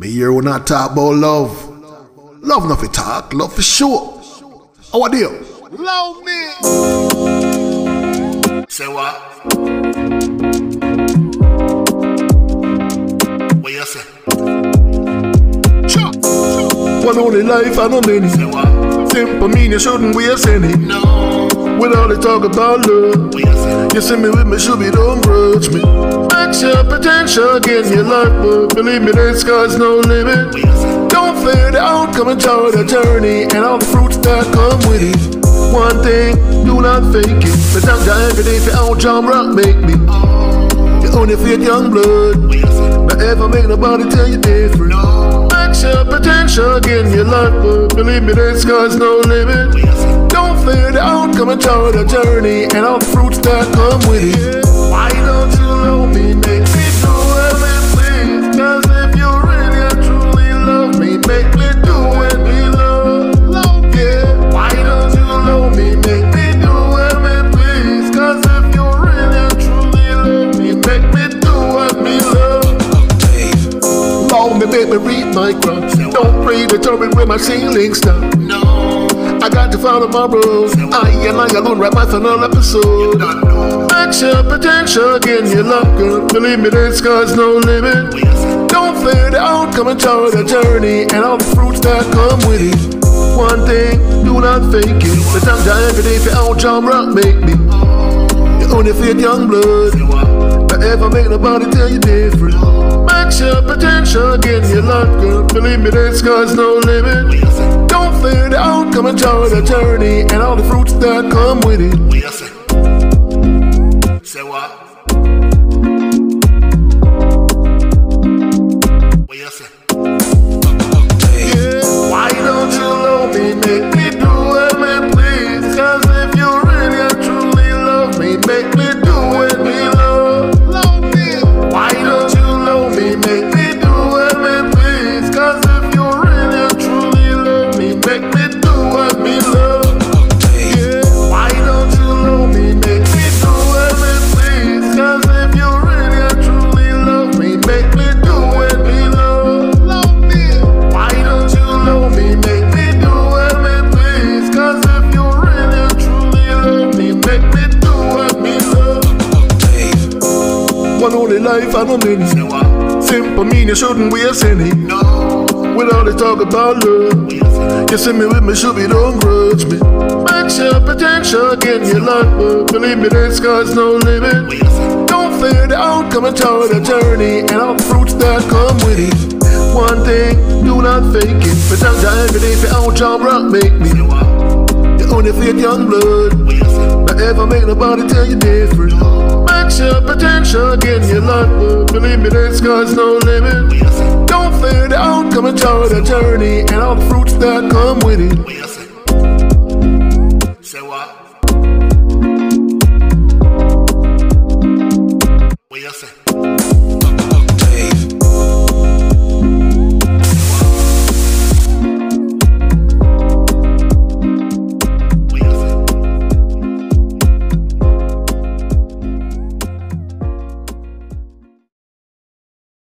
Me here when I talk about love. Love not for talk, love for sure. How are you? Love me. Say what? What you say? One only life and no many. Say what? Simple mean you shouldn't waste any. No. With all the talk about love, What you say? you see me with me shubi, don't grudge me. Max your potential, again your life, but believe me, the sky's no limit. What you say? Don't fear the outcome, enjoy the journey and all the fruits that come with it. One thing, do not fake it. The time every day for out Jamrock make me. You only fit young blood. What you say? Not ever make nobody tell you different. No. Max your potential, again your life, but believe me, the sky's no limit. What you say? Don't fear the outcome, enjoy the journey and all the fruits that come with it. Why don't you love me, make me do everything? Cause if you really and truly love me, make me do what we love. Yeah. Why don't you love me, make me do everything? Cause if you really and truly love me, make me do what we love. Love me, make me read my cross. Don't pray to determine where my ceiling stop. No. I got to follow my rules. I alone write my final episode. Max your potential, again your luck, girl. Believe me, the sky's no limit. Don't fear the outcome, enjoy the journey and all the fruits that come with it. One thing, do not fake it. The time every day for out Jamrock make me. You only fit young blood. Not ever make nobody tell you different. Max your potential, again your luck, girl. Believe me, the sky's no limit. Don't fear the outcome, enjoy the journey and all the fruits that come with it. What you say? Say what? What you say? Yeah. Why don't you love me, make me do what please? Cause if you really and truly love me, make me do what we love. Why don't you love me, make me do what please? Cause if you really and truly love me, make me do what we love. Yeah. Why don't you love me, make me do what please? Cause if you really and truly love me, make me do what we love. Why don't you love me, make me do what please? Cause if you really and truly love me, make me do what we love. One only life and no many. Say what? Simple mean you shouldn't waste any. No. With all the talk about love, What you say? you see me with me shubi, don't grudge me. Max your potential, again your life, but believe me, the sky's no limit. What you say? Don't fear the outcome, enjoy the journey and all the fruits that come with it. One thing, do not fake it. The time every day for out Jamrock make me. Say what? You only fit young blood. What you say? Not ever make nobody tell you different. Max your potential, again your life, but believe me, the sky's no limit. What you say? Don't fear the outcome, enjoy the journey and all the fruits that come with it. What you say?